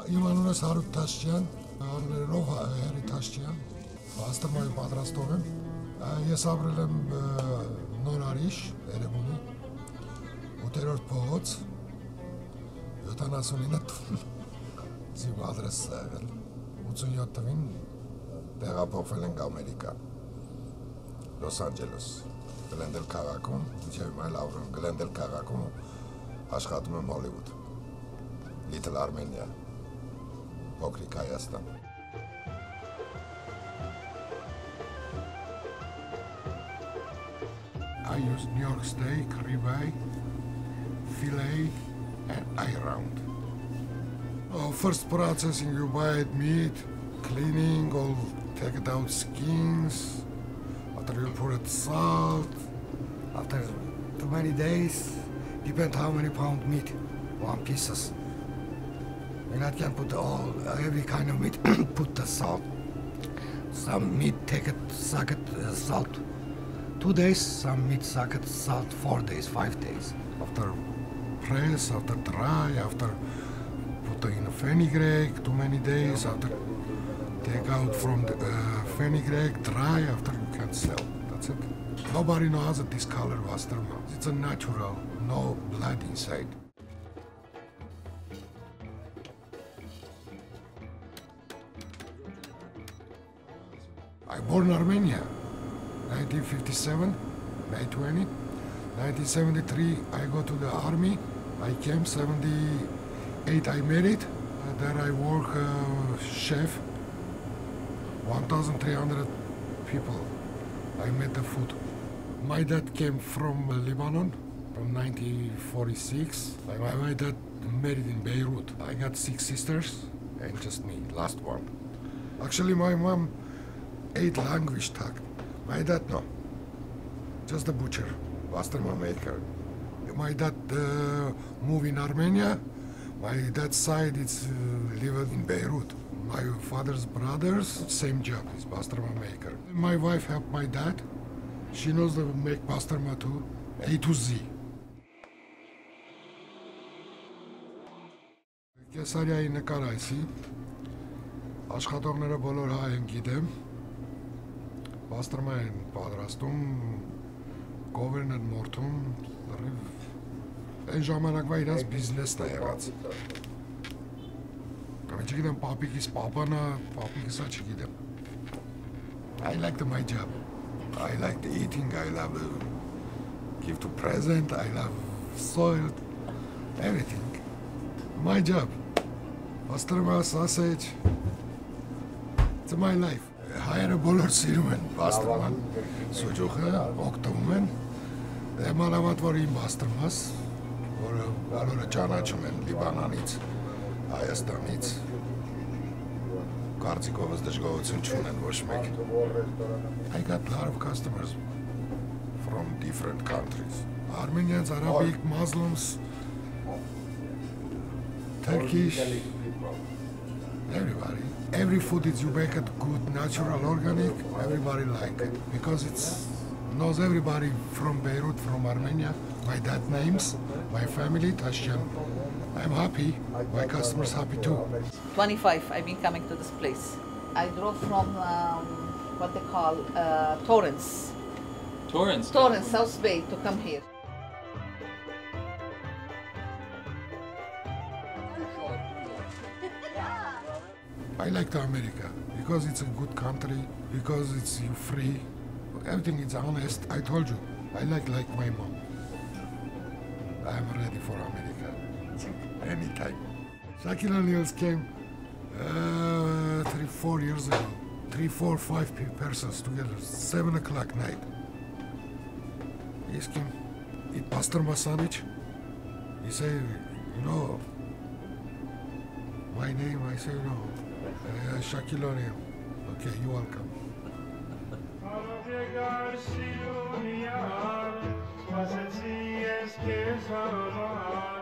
Իմանունս Հարութ Թաշչյան, անուններով Հերի Թաշչյան, Աստամայի պատրաստող եմ։ Ես ապրել եմ Նոր Արիշ, Էրեբունի, 8-րդ փողոց, 79 տուն, իմ ադրեսը եղել, 87 թվին տեղափոխվել ենք Ամերիկա, Լոս Անջելես, Գլենդել քաղաքում, մինչև հիմա էլ ապրում եմ Գլենդել քաղաքում, աշխատում եմ Հոլիվուդ, Little Armenia, փոքրիկ Հայաստան։ I use New York steak, ribeye, filet, and eye round. First processing, you buy meat, cleaning, all take it out skins. After you put it salt. After too many days, depend how many pound meat, 1 pieces. You not can put every kind of meat, put the salt. Some meat take it, suck it, salt. 2 days, some meat suck it, salt 4 days, 5 days. After press, after dry, after put in a fenugreek, too many days, after take out from the fenugreek, dry, after you can sell. That's it. Nobody knows this color Pastrma. It's a natural, no blood inside. I born in Armenia, 1957, May 20. 1973, I go to the army. I came 78, I married. There I work chef. 1,300 people. I made the food. My dad came from Lebanon, from 1946. My dad married in Beirut. I got 6 sisters and just me, last one. Actually, my mom 8 language talked. My dad, no. Just a butcher, Pastrma maker. My dad moved in Armenia. My dad's side is lived in Beirut. My father's brothers, same job, is Pastrma maker. My wife helped my dad. She knows to make Pastrma too, A to Z. Կեսարիայի նկար այսի, աշխատողները բոլոր հայ են գիտեմ, Pastrma են պատրաստում, գովերն են մորթում, այն ժամանակվա իրաց բիզնեսն է եղած։ Չգիտեմ, պապիկիս պապանա, պապիկիսա չգիտեմ։ I like my job. I like the eating, I love give to present, I love soil, everything. My job. Pastrma, sausage. It's my life. Հայերը բոլոր սիրում են Pastrman, սուջուխը, օգտվում են։ Մանավանդ որ իմ Pastrmas, որը բոլորը ճանաչում են Լիբանանից, Հայաստանից, կարծիքովս դժգոհություն չունեն ոչ մեկ։ I got a lot of customers from different countries. Armenians, Arabic, Muslims, Turkish, everybody. Every food is you make it good, natural, organic, everybody like it. Because it's knows everybody from Beirut, from Armenia, my dad names, my family, Tashjan. I'm happy, my customers happy too. 25, I've been coming to this place. I drove from what they call Torrance. Torrance? Torrance, South Bay, to come here. I like America because it's a good country, because it's free, everything is honest. I told you, I like my mom. I am ready for America, anytime. Shaquille O'Neal came 3-4 years ago, 3-4-5 persons together, 7 o'clock night. He came, eat Pastrma sandwich. He said, you know, my name, I say, no. Shaquille O'Neal. Okay, you're welcome.